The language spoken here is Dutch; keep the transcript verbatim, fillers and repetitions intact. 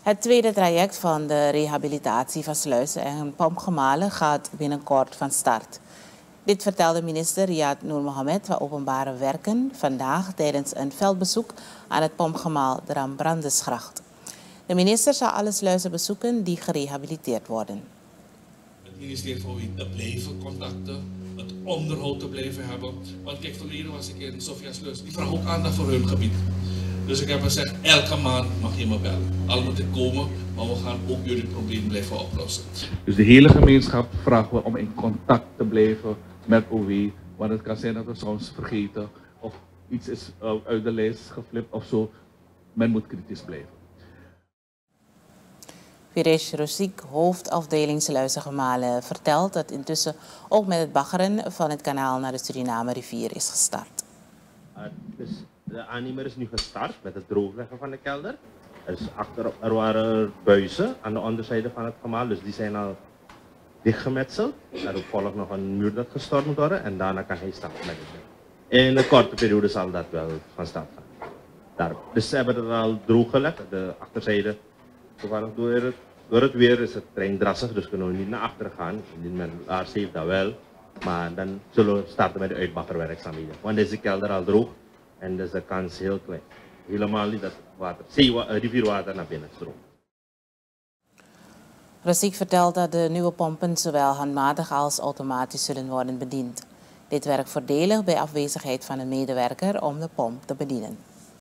Het tweede traject van de rehabilitatie van sluizen en pompgemalen gaat binnenkort van start. Dit vertelde minister Riyad Noor Mohammed van Openbare Werken vandaag tijdens een veldbezoek aan het pompgemaal de Rambrandesgracht. De minister zal alle sluizen bezoeken die gerehabiliteerd worden. Het ministerie voor wie te blijven contacten, het onderhoud te blijven hebben. Want kijk, verleden was ik in Sofiasluis, die vraag ook aandacht voor hun gebied. Dus ik heb gezegd, elke maand mag je me bellen. Al moet ik komen, maar we gaan ook jullie probleem blijven oplossen. Dus de hele gemeenschap vragen we om in contact te blijven met O W. Want het kan zijn dat we soms vergeten of iets is uit de lijst geflipt of zo. Men moet kritisch blijven. Firesh Rosiek, hoofdafdeling sluizengemalen, vertelt dat intussen ook met het baggeren van het kanaal naar de Suriname rivier is gestart. Uh, dus de aannemer is nu gestart met het droogleggen van de kelder. Dus achter, er waren buizen aan de onderzijde van het gemaal, dus die zijn al dichtgemetseld. Er volgt nog een muur dat gestort moet worden en daarna kan hij starten met het. In een korte periode zal dat wel van start gaan. Daar. Dus ze hebben het al drooggelegd, de achterzijde. Toevallig door het, door het weer is het terrein drassig, dus kunnen we niet naar achteren gaan. Indien men laars heeft, dat wel. Maar dan zullen we starten met de uitbaggerwerkzaamheden. Want is de kelder al droog en dus de kans heel klein. Helemaal niet dat water, zeewa rivierwater naar binnen stroomt. Rosiek vertelt dat de nieuwe pompen zowel handmatig als automatisch zullen worden bediend. Dit werkt voordelig bij afwezigheid van een medewerker om de pomp te bedienen.